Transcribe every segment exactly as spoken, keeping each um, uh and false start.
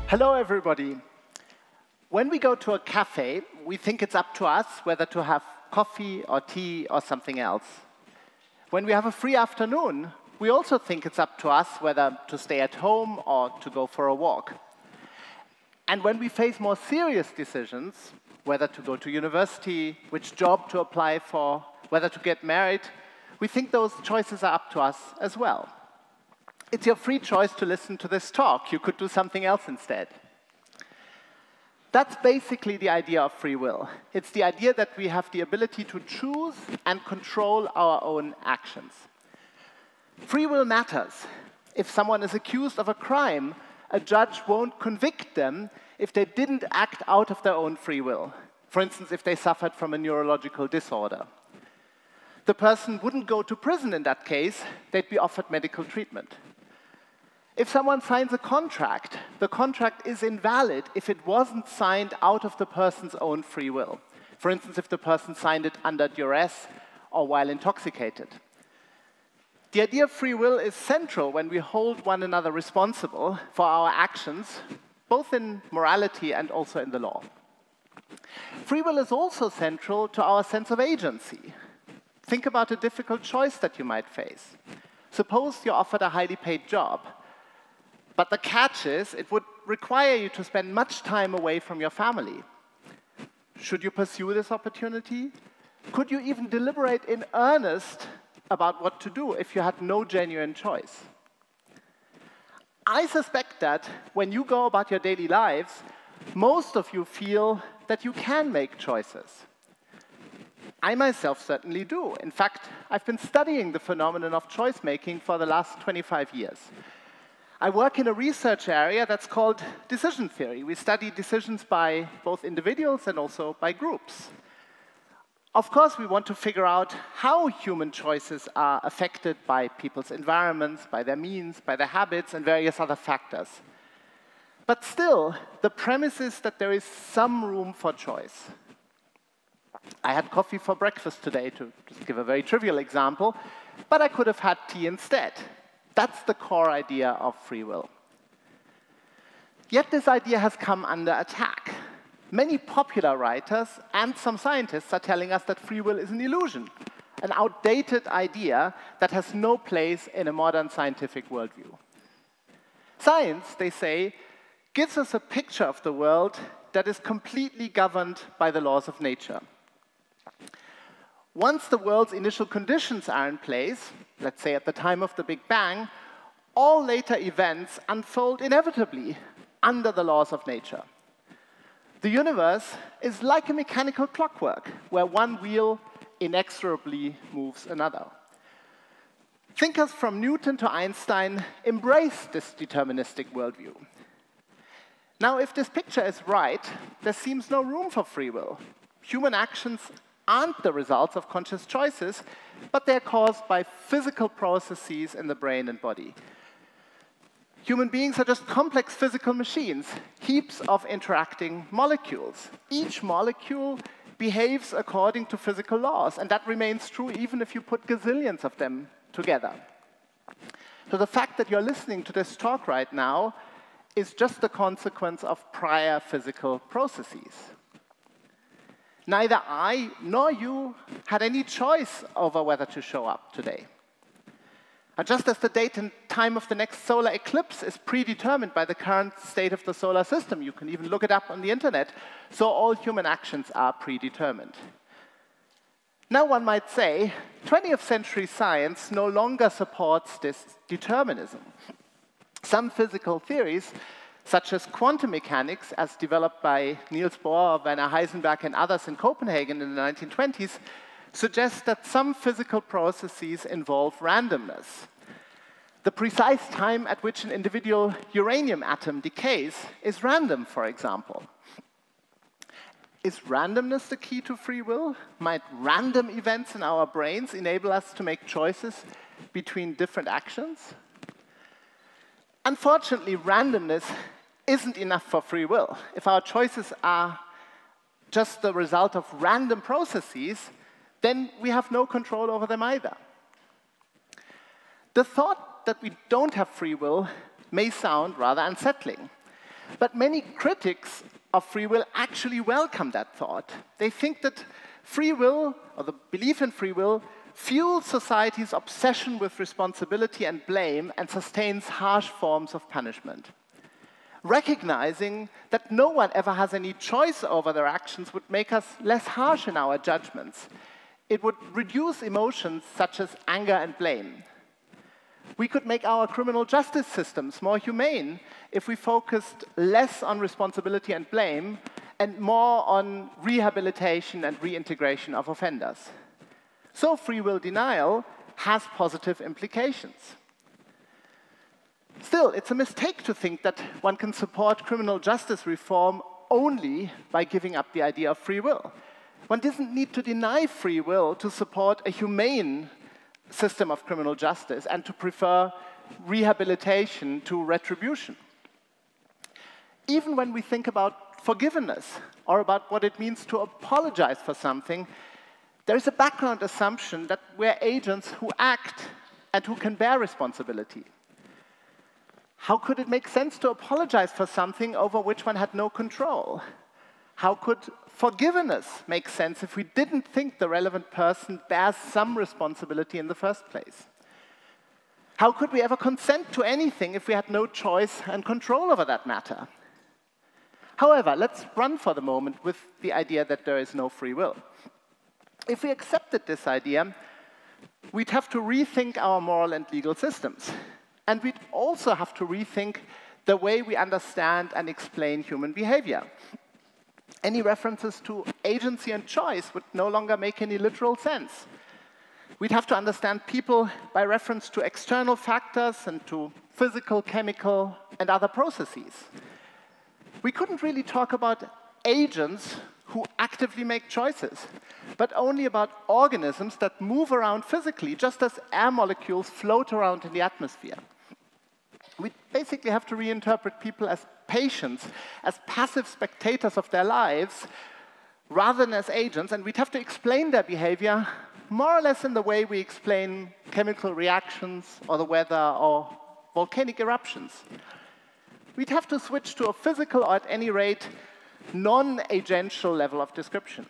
Hello, everybody. When we go to a cafe, we think it's up to us whether to have coffee or tea or something else. When we have a free afternoon, we also think it's up to us whether to stay at home or to go for a walk. And when we face more serious decisions, whether to go to university, which job to apply for, whether to get married, we think those choices are up to us as well. It's your free choice to listen to this talk. You could do something else instead. That's basically the idea of free will. It's the idea that we have the ability to choose and control our own actions. Free will matters. If someone is accused of a crime, a judge won't convict them if they didn't act out of their own free will. For instance, if they suffered from a neurological disorder. The person wouldn't go to prison in that case. They'd be offered medical treatment. If someone signs a contract, the contract is invalid if it wasn't signed out of the person's own free will. For instance, if the person signed it under duress or while intoxicated. The idea of free will is central when we hold one another responsible for our actions, both in morality and also in the law. Free will is also central to our sense of agency. Think about a difficult choice that you might face. Suppose you're offered a highly paid job. But the catch is, it would require you to spend much time away from your family. Should you pursue this opportunity? Could you even deliberate in earnest about what to do if you had no genuine choice? I suspect that when you go about your daily lives, most of you feel that you can make choices. I myself certainly do. In fact, I've been studying the phenomenon of choice making for the last twenty-five years. I work in a research area that's called decision theory. We study decisions by both individuals and also by groups. Of course, we want to figure out how human choices are affected by people's environments, by their means, by their habits, and various other factors. But still, the premise is that there is some room for choice. I had coffee for breakfast today, to just give a very trivial example, but I could have had tea instead. That's the core idea of free will. Yet this idea has come under attack. Many popular writers and some scientists are telling us that free will is an illusion, an outdated idea that has no place in a modern scientific worldview. Science, they say, gives us a picture of the world that is completely governed by the laws of nature. Once the world's initial conditions are in place, let's say at the time of the Big Bang, all later events unfold inevitably under the laws of nature. The universe is like a mechanical clockwork, where one wheel inexorably moves another. Thinkers from Newton to Einstein embraced this deterministic worldview. Now, if this picture is right, there seems no room for free will. Human actions aren't the results of conscious choices, but they're caused by physical processes in the brain and body. Human beings are just complex physical machines, heaps of interacting molecules. Each molecule behaves according to physical laws, and that remains true even if you put gazillions of them together. So the fact that you're listening to this talk right now is just the consequence of prior physical processes. Neither I nor you had any choice over whether to show up today. And just as the date and time of the next solar eclipse is predetermined by the current state of the solar system, you can even look it up on the internet, so all human actions are predetermined. Now one might say, twentieth century science no longer supports this determinism. Some physical theories, such as quantum mechanics, as developed by Niels Bohr, Werner Heisenberg, and others in Copenhagen in the nineteen twenties, suggest that some physical processes involve randomness. The precise time at which an individual uranium atom decays is random, for example. Is randomness the key to free will? Might random events in our brains enable us to make choices between different actions? Unfortunately, randomness isn't enough for free will. If our choices are just the result of random processes, then we have no control over them either. The thought that we don't have free will may sound rather unsettling. But many critics of free will actually welcome that thought. They think that free will, or the belief in free will, fuels society's obsession with responsibility and blame and sustains harsh forms of punishment. Recognizing that no one ever has any choice over their actions would make us less harsh in our judgments. It would reduce emotions such as anger and blame. We could make our criminal justice systems more humane if we focused less on responsibility and blame and more on rehabilitation and reintegration of offenders. So free will denial has positive implications. Still, it's a mistake to think that one can support criminal justice reform only by giving up the idea of free will. One doesn't need to deny free will to support a humane system of criminal justice and to prefer rehabilitation to retribution. Even when we think about forgiveness or about what it means to apologize for something, there is a background assumption that we're agents who act and who can bear responsibility. How could it make sense to apologize for something over which one had no control? How could forgiveness make sense if we didn't think the relevant person bears some responsibility in the first place? How could we ever consent to anything if we had no choice and control over that matter? However, let's run for the moment with the idea that there is no free will. If we accepted this idea, we'd have to rethink our moral and legal systems. And we'd also have to rethink the way we understand and explain human behavior. Any references to agency and choice would no longer make any literal sense. We'd have to understand people by reference to external factors and to physical, chemical, and other processes. We couldn't really talk about agents who actively make choices, but only about organisms that move around physically, just as air molecules float around in the atmosphere. We basically have to reinterpret people as patients, as passive spectators of their lives, rather than as agents, and we'd have to explain their behavior more or less in the way we explain chemical reactions or the weather or volcanic eruptions. We'd have to switch to a physical, or at any rate, non-agential level of description.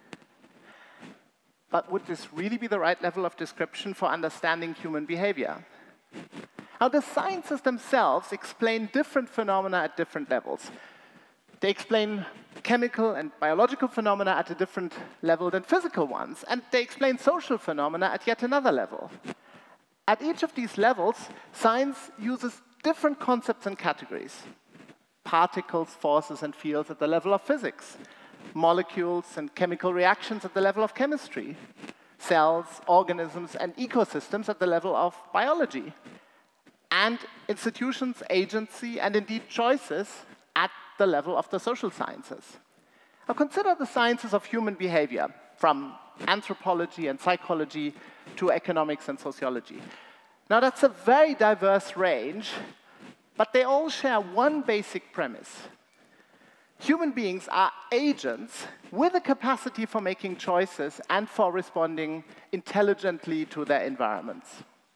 But would this really be the right level of description for understanding human behavior? Now, the sciences themselves explain different phenomena at different levels. They explain chemical and biological phenomena at a different level than physical ones, and they explain social phenomena at yet another level. At each of these levels, science uses different concepts and categories. Particles, forces, and fields at the level of physics, molecules and chemical reactions at the level of chemistry, cells, organisms, and ecosystems at the level of biology, and institutions, agency, and indeed choices at the level of the social sciences. Now consider the sciences of human behavior, from anthropology and psychology to economics and sociology. Now that's a very diverse range, but they all share one basic premise. Human beings are agents with a capacity for making choices and for responding intelligently to their environments.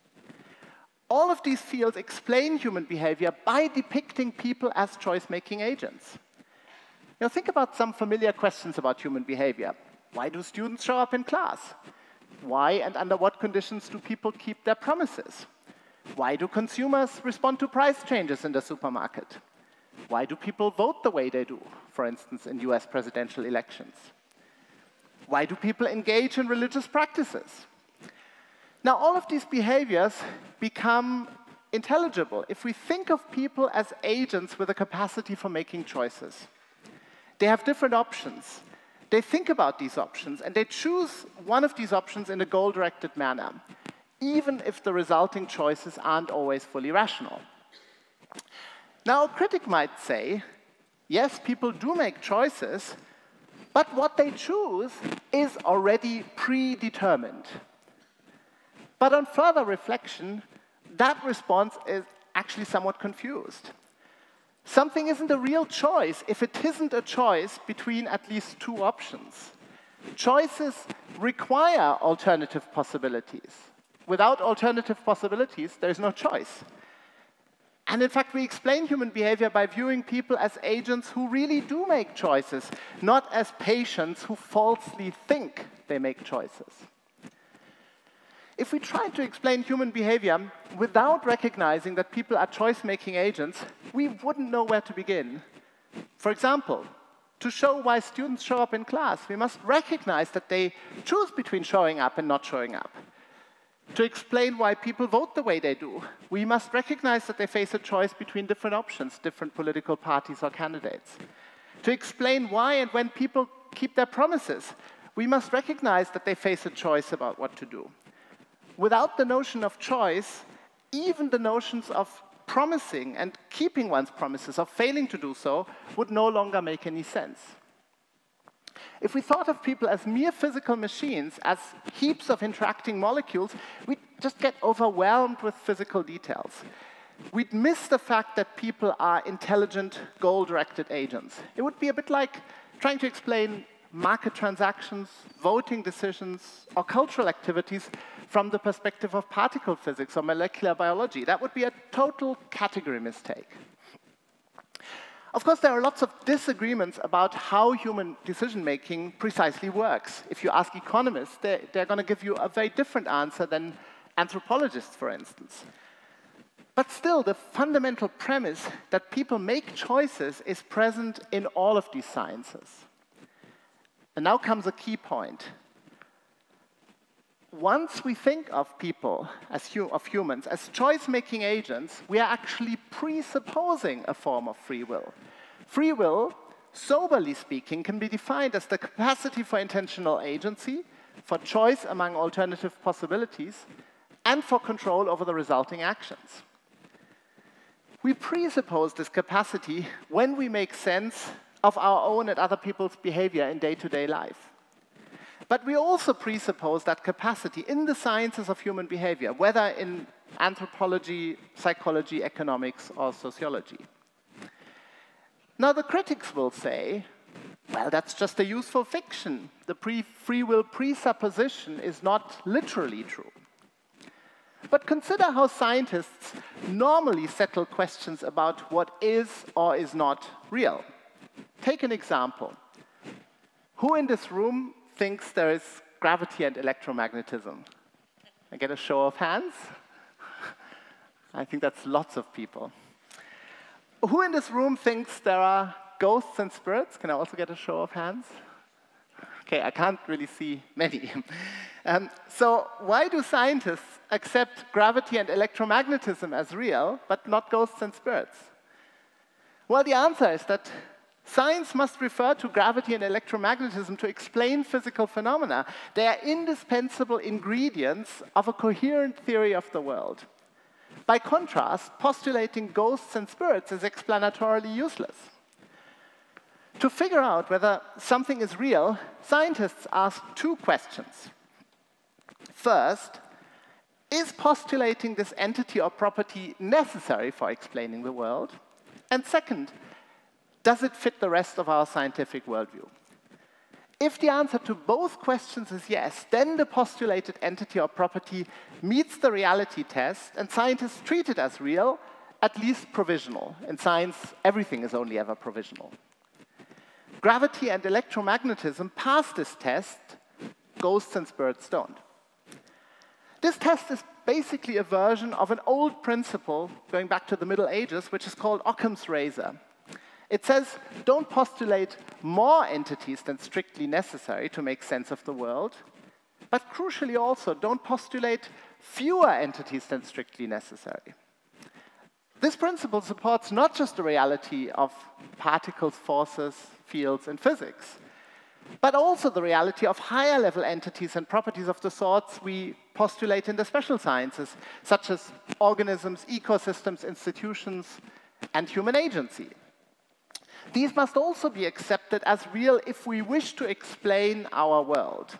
All of these fields explain human behavior by depicting people as choice-making agents. Now think about some familiar questions about human behavior. Why do students show up in class? Why and under what conditions do people keep their promises? Why do consumers respond to price changes in the supermarket? Why do people vote the way they do, for instance, in U S presidential elections? Why do people engage in religious practices? Now, all of these behaviors become intelligible if we think of people as agents with a capacity for making choices. They have different options. They think about these options, and they choose one of these options in a goal-directed manner, even if the resulting choices aren't always fully rational. Now, a critic might say, yes, people do make choices, but what they choose is already predetermined. But on further reflection, that response is actually somewhat confused. Something isn't a real choice if it isn't a choice between at least two options. Choices require alternative possibilities. Without alternative possibilities, there is no choice. And in fact, we explain human behavior by viewing people as agents who really do make choices, not as patients who falsely think they make choices. If we try to explain human behavior without recognizing that people are choice-making agents, we wouldn't know where to begin. For example, to show why students show up in class, we must recognize that they choose between showing up and not showing up. To explain why people vote the way they do, we must recognize that they face a choice between different options, different political parties or candidates. To explain why and when people keep their promises, we must recognize that they face a choice about what to do. Without the notion of choice, even the notions of promising and keeping one's promises or failing to do so would no longer make any sense. If we thought of people as mere physical machines, as heaps of interacting molecules, we'd just get overwhelmed with physical details. We'd miss the fact that people are intelligent, goal-directed agents. It would be a bit like trying to explain market transactions, voting decisions, or cultural activities from the perspective of particle physics or molecular biology. That would be a total category mistake. Of course, there are lots of disagreements about how human decision-making precisely works. If you ask economists, they're, they're going to give you a very different answer than anthropologists, for instance. But still, the fundamental premise that people make choices is present in all of these sciences. And now comes a key point. Once we think of people, as hu of humans, as choice-making agents, we are actually presupposing a form of free will. Free will, soberly speaking, can be defined as the capacity for intentional agency, for choice among alternative possibilities, and for control over the resulting actions. We presuppose this capacity when we make sense of our own and other people's behavior in day-to-day life. But we also presuppose that capacity in the sciences of human behavior, whether in anthropology, psychology, economics, or sociology. Now, the critics will say, well, that's just a useful fiction. The pre free will presupposition is not literally true. But consider how scientists normally settle questions about what is or is not real. Take an example. Who in this room thinks there is gravity and electromagnetism? I get a show of hands? I think that's lots of people. Who in this room thinks there are ghosts and spirits? Can I also get a show of hands? Okay, I can't really see many. um, so why do scientists accept gravity and electromagnetism as real, but not ghosts and spirits? Well, the answer is that science must refer to gravity and electromagnetism to explain physical phenomena. They are indispensable ingredients of a coherent theory of the world. By contrast, postulating ghosts and spirits is explanatorily useless. To figure out whether something is real, scientists ask two questions. First, is postulating this entity or property necessary for explaining the world? And second, does it fit the rest of our scientific worldview? If the answer to both questions is yes, then the postulated entity or property meets the reality test, and scientists treat it as real, at least provisional. In science, everything is only ever provisional. Gravity and electromagnetism pass this test, ghosts and spirits don't. This test is basically a version of an old principle going back to the Middle Ages, which is called Occam's razor. It says, don't postulate more entities than strictly necessary to make sense of the world, but crucially also, don't postulate fewer entities than strictly necessary. This principle supports not just the reality of particles, forces, fields, and physics, but also the reality of higher-level entities and properties of the sorts we postulate in the special sciences, such as organisms, ecosystems, institutions, and human agency. These must also be accepted as real if we wish to explain our world.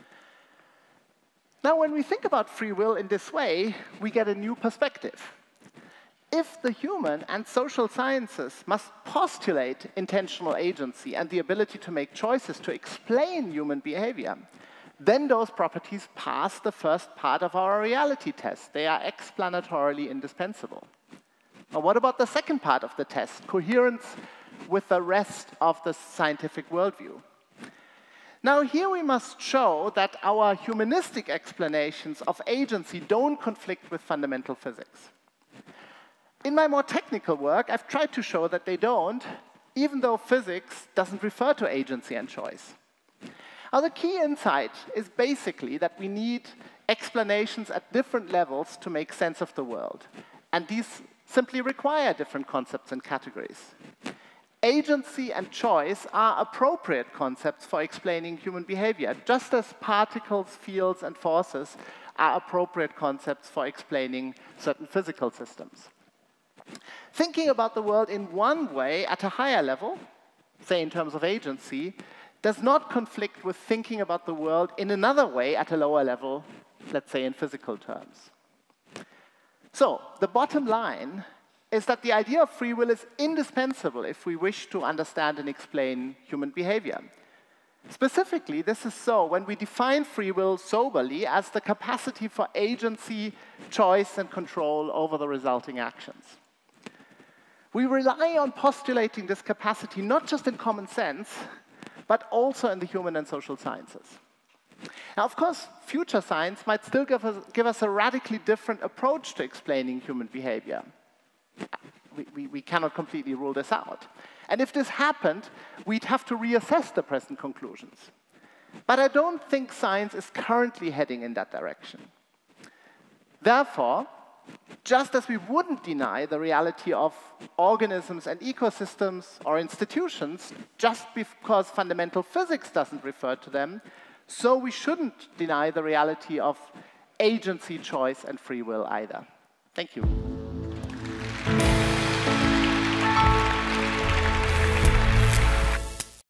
Now, when we think about free will in this way, we get a new perspective. If the human and social sciences must postulate intentional agency and the ability to make choices to explain human behavior, then those properties pass the first part of our reality test. They are explanatorily indispensable. Or what about the second part of the test, coherence with the rest of the scientific worldview? Now, here we must show that our humanistic explanations of agency don't conflict with fundamental physics. In my more technical work, I've tried to show that they don't, even though physics doesn't refer to agency and choice. Now, the key insight is basically that we need explanations at different levels to make sense of the world. And these simply require different concepts and categories. Agency and choice are appropriate concepts for explaining human behavior, just as particles, fields, and forces are appropriate concepts for explaining certain physical systems. Thinking about the world in one way at a higher level, say in terms of agency, does not conflict with thinking about the world in another way at a lower level, let's say in physical terms. So, the bottom line is that the idea of free will is indispensable if we wish to understand and explain human behavior. Specifically, this is so when we define free will soberly as the capacity for agency, choice, and control over the resulting actions. We rely on postulating this capacity not just in common sense, but also in the human and social sciences. Now, of course, future science might still give us, give us a radically different approach to explaining human behavior. We, we, we cannot completely rule this out. And if this happened, we'd have to reassess the present conclusions. But I don't think science is currently heading in that direction. Therefore, just as we wouldn't deny the reality of organisms and ecosystems or institutions just because fundamental physics doesn't refer to them, so we shouldn't deny the reality of agency, choice, and free will either. Thank you.